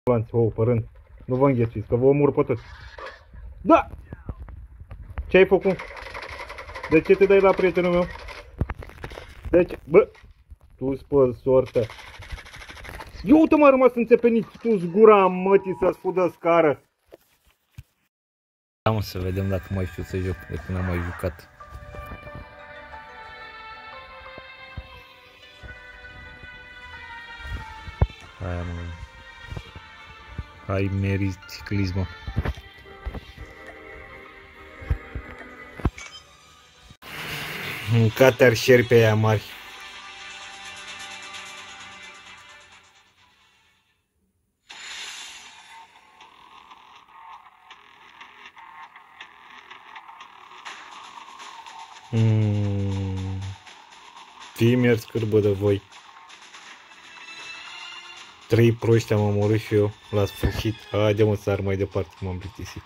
Oh, părând. Nu vă înghesuiți, că vă omor pe toți. Da! Ce ai făcut? De ce te dai la prietenul meu? De ce? Bă! Tu spă sortă. Eu uite m-a rămas înțepenit. Tu zgura mătii să-ți fudă scară. Da, mă, să vedem dacă mai știu să joc, de când am mai jucat. Aia, mă. Hai, meri ciclismă. Mâncate arșeri pe aia mari. Fii mi-ar scârbă de voi. 3 proști am omorât și eu la sfârșit. Haide mă, sar mai departe, m-am plictisit.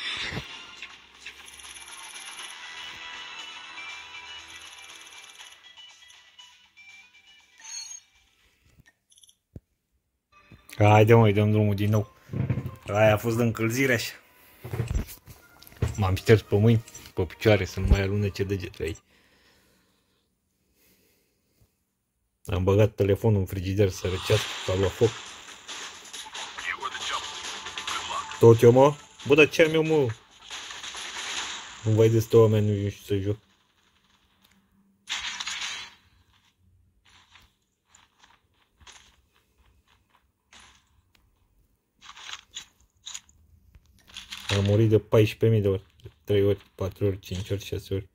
Haide mă, îi dăm drumul din nou. Aia a fost de încălzire așa. M-am șters pe mâini, pe picioare, să nu mai alunece degetele aici. Am băgat telefonul în frigider să răcească, s-a luat foc. Tot eu, mă? Bă, dar ce am eu, mă? Nu vai de 100 oameni, nu știu să joc. Am murit de 14.000 de ori. 3 ori, 4 ori, 5 ori, 6 ori.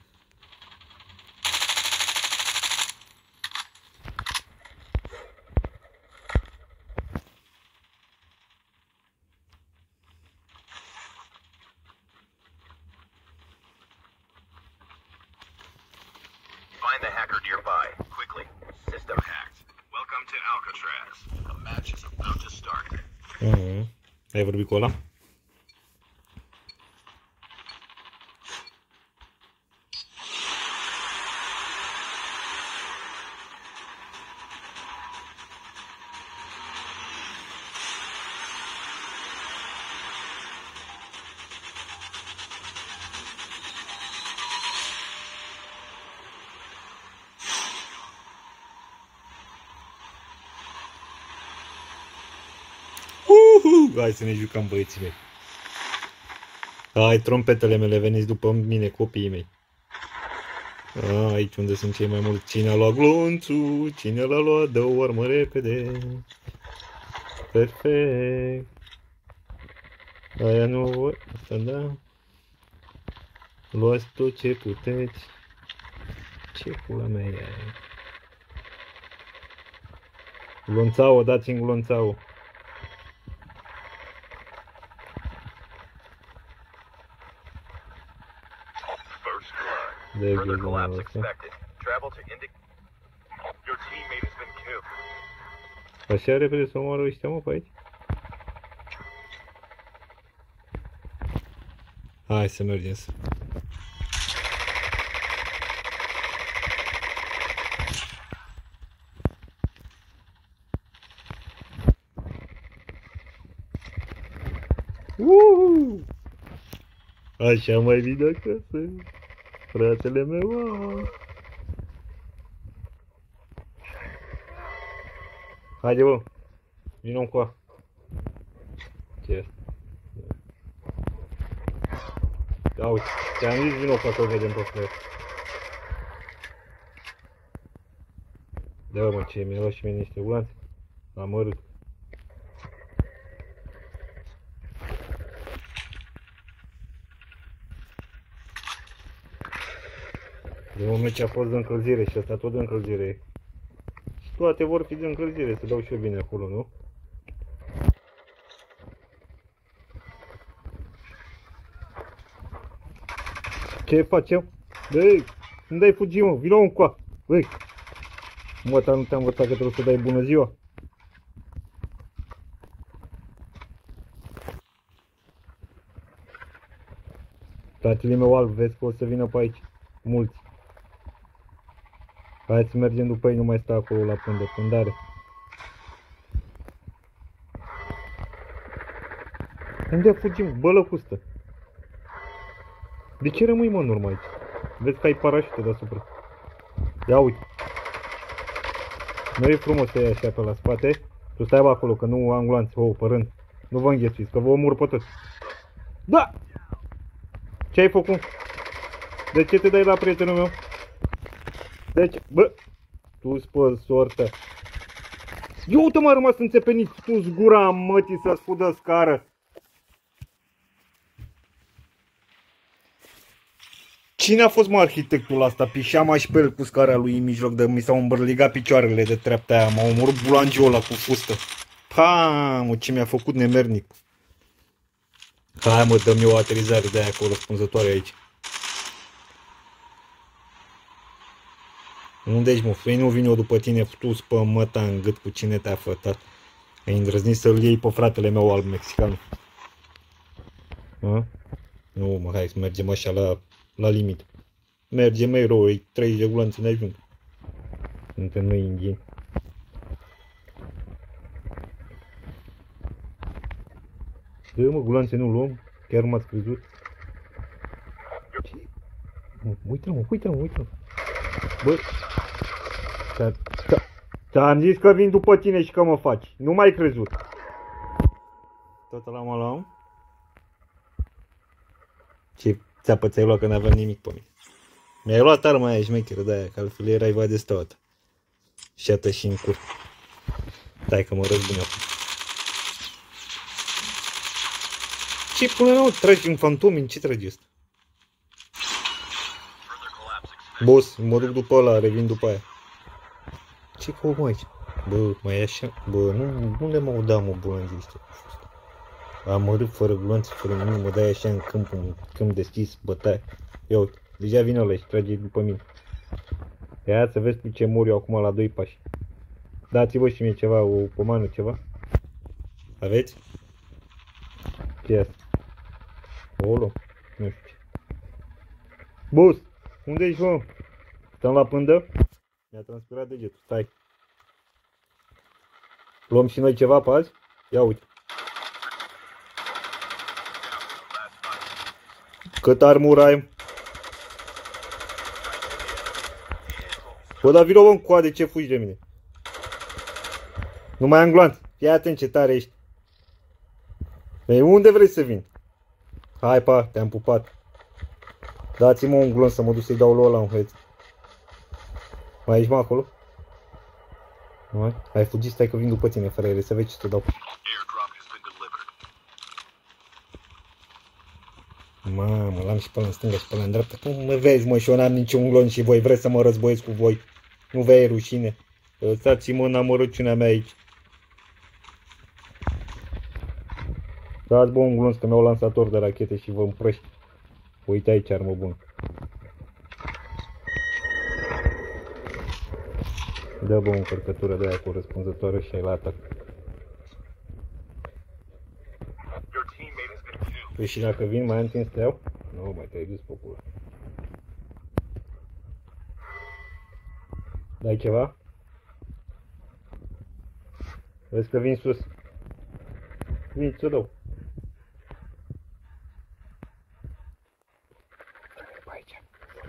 Find the hacker nearby, quickly. System hacked. Welcome to Alcatraz. The match is about to start. Ai vorbit cu ăla? Hai să ne jucăm, băieții mei. Hai, trompetele mele, veniți după mine, copiii mei. Aici unde sunt cei mai mulți. Cine a luat glonțul? Cine l-a luat? Dă-o armă repede. Perfect. Aia nu... Asta da. Luați tot ce puteți. Ce pula mea e aia? Glonțau, dați-mi glonțau. Further collapse expected. Travel to Indic. Your teammate has been killed. Așa repede să omoară ăștia, mă, pe aici? Hai să mergem să... Așa mai vin acasă, fratele meu. Haide, bă, vină încoa. Ce? Da, uite, ți-am zis vină încoa să-l vedem pe frate. Da, mă, ce, mi-a luat și mie niște guanți. Am mărât. De moment ce a fost de încălzire și ăsta tot de încălzire. Și toate vor fi de încălzire, să dau și eu bine acolo, nu? Ce facem? Băi, nu dai fugi, mă, vină încoa. Băi, mă, nu te-am învățat că trebuie să dai bună ziua. Fratele meu alb, vezi că o să vină pe aici. Mulți. Hai să mergem după ei, nu mai sta acolo la pândă, pândare. Unde fugim? Bă, lăcustă. De ce rămâi, mă, în urmă aici? Vezi că ai parașute deasupra. Ia uite. Nu e frumos să iei așa pe la spate. Tu stai bă acolo, că nu am gloanțe. Oh, pe rând. Nu vă înghesuiți, că vă omor pe toți. Da! Ce ai făcut? De ce te dai la prietenul meu? Deci, bă, tu spă sortă. Eu uite m-a rămas înțepenit, tu zgura mătii să spudă scară. Cine a fost, mă, arhitectul ăsta? Pișeam și pe el cu scara lui în mijloc, de mi s-au îmbărligat picioarele de treapta aia. M-a omorât bulangiul ăla cu fustă. Pa, mă, ce mi-a făcut nemernic. Hai, mă, dă-mi o aterizare de aia corespunzătoare aici. Unde ești, mă? Păi nu vin eu după tine, tu spă măta în gât cu cine te-a fătat. Ai îndrăznit să-l iei pe fratele meu alb mexican. Nu, mă, hai să mergem așa la limit. Merge mai rău, 30 de gloanțe ne-ajung. Suntem noi indieni. Dă, mă, gloanțe nu luăm. Chiar m-ați crezut. Uite-l, uite-l. Bă, ți-am zis că vin după tine și că mă faci. Nu m-ai crezut. Tot la mă. Ce țeapă ți-ai luat, că n-aveam nimic pe mine. Mi-ai luat arma aia șmecheră de aia, că altfel erai va de stăuată. Și-ată și în cur. Stai că mă răzbun acum. Ce până la urmă tragi în fantomi? În ce tragi ăsta? Boss, mă duc după ăla, revin după aia. Ce caut, mă, aici? Bă, mai e așa? Bă, nu, unde mă udam, mă, bulanzii ăștia? Am rât fără gloanțe, fără nimic, mă dai așa în câmp deschis, bătaie. Ia uite, deja vine ăla și trage după mine. Ia să vezi cu ce mor eu acum la 2 pași. Dați-vă și mie ceva, o pomană, ceva. Aveți? Ce e asta? Olo, nu știu ce. Boss, unde ești, mă? Stăm la pândă? Mi-a transpirat degetul, stai. Luăm și noi ceva pe azi? Ia uite. Cât armură ai? Bă, dar vină, bă, în coade, ce fugi de mine? Nu mai am gloanț. Fii atent ce tare ești. Ei, unde vrei să vin? Hai, pa, te-am pupat. Dați-mă un glonț să mă duc să-i dau lui ăla un heț. Mai ești, mă, acolo? Nu? Hai, fugi, stai că vin după tine, fraiere, să vezi ce te dau. Mamă, l-am și pe ăla în stânga și pe ăla în dreapta. Cum mă vezi, mă, și eu n-am niciun glonț și voi vreți să mă războiesc cu voi. Nu vei rușine. Lăsați-mă în amărăciunea mea aici. Dați, bă, un glonț, că mi-au lansator de rachete și vă împrăști. Uite aici, armă bună. Dă, bă, o încărcătură de aia corespunzătoare și ai la atac. Păi și dacă vin, mai am timp să te iau? Nu, mai te-ai dus pe pula. Dai ceva? Vezi că vin sus. Vin, ți-o dau. Aici.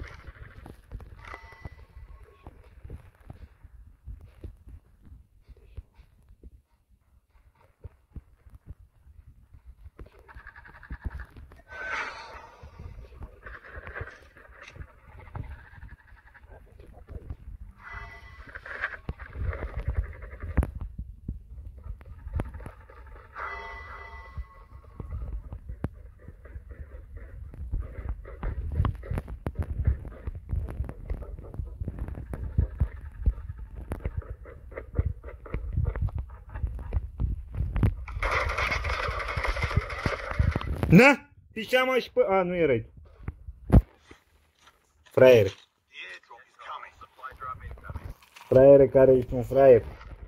Na! Pișeam și pe... A, nu erai tu. Fraiere. Fraiere, care ești un fraier?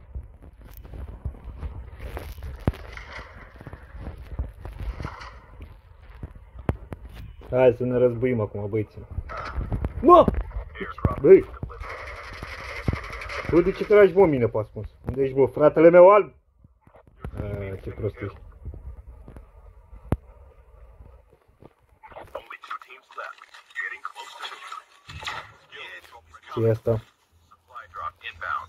Hai să ne războim acum, băieții. Mă! Băi! Tu de ce tragi, bă, mine pe ascuns? Unde ești, bă? Fratele meu alb? A, ce prost ești. ce e asta? Supply drop inbound.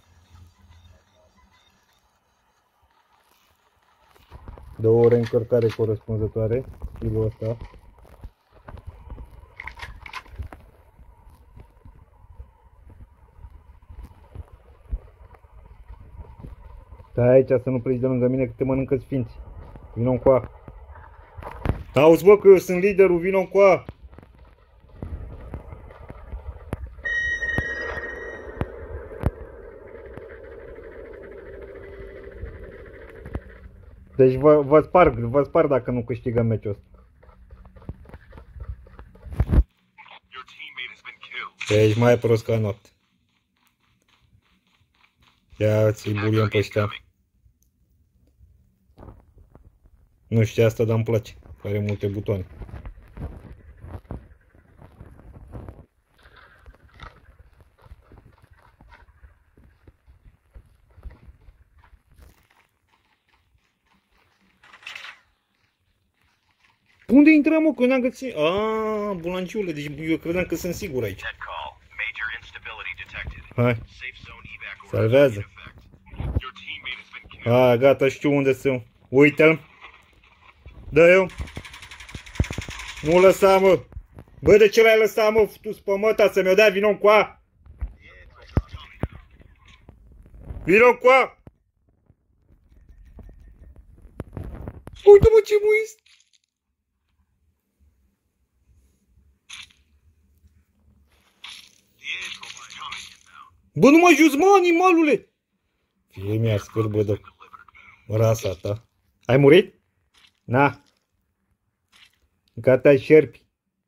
Dă o reîncărcare corespunzătoare, stilul ăsta. Stai aici să nu pleci de lângă mine că te mănâncă sfinți. Vino încoa. Auzi bă că eu sunt liderul, vino încoa. Deci vă sparg dacă nu câștigăm meciul ăsta. Your teammate has been killed. Deci mai prost ca noapte. Ia ți-i bulion pe ăștia. Nu știu asta, dar îmi place. Are multe butoane. Unde intrăm, mă? Că eu n-am găsit... Aaaa, bulanciule, deci eu credeam că sunt sigur aici. Net call. Major instability detected. Hai, Safe zone evac salvează. in effect. Your teammate has been killed. A, gata, știu unde sunt. Uite-l. Dă eu. Nu lăsa, mă. Bă, de ce l-ai lăsat, mă? Tu spămăta să mi-o dea, vino încoa. Vino încoa. Uite-mă ce muist. Bă, nu mă ajuți, mă, animalule! Fie mi-a scârbă de rasa ta. Ai murit? Na. Gata, șerpi.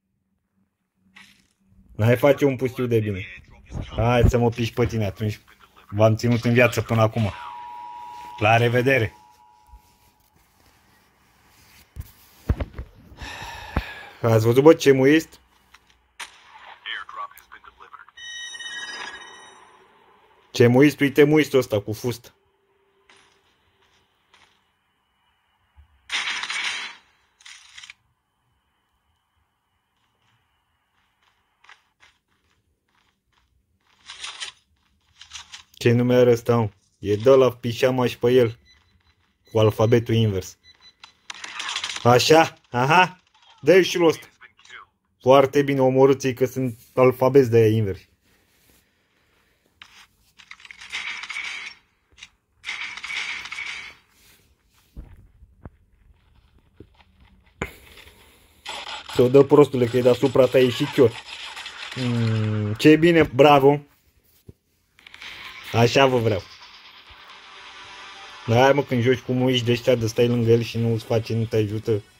N-ai face un pustiu de bine. Hai să mă piși pe tine atunci. V-am ținut în viață până acum. La revedere! Ați văzut, bă, ce muist? Airdrop has been delivered. Ce muist, uite muistul ăsta cu fustă. Ce nume are ăsta, mă? E de la pișama și pe el. Cu alfabetul invers. Așa, aha. Dă-i și l ăsta. Foarte bine, omorâți-i că sunt alfabeti de aia invers. Să-o dă prostule că e deasupra ta, e și chior. Ce bine, bravo. Așa vă vreau. Dar hai mă, când joci cu muiși de ăștia de stai lângă el și nu îți face, nu te ajută.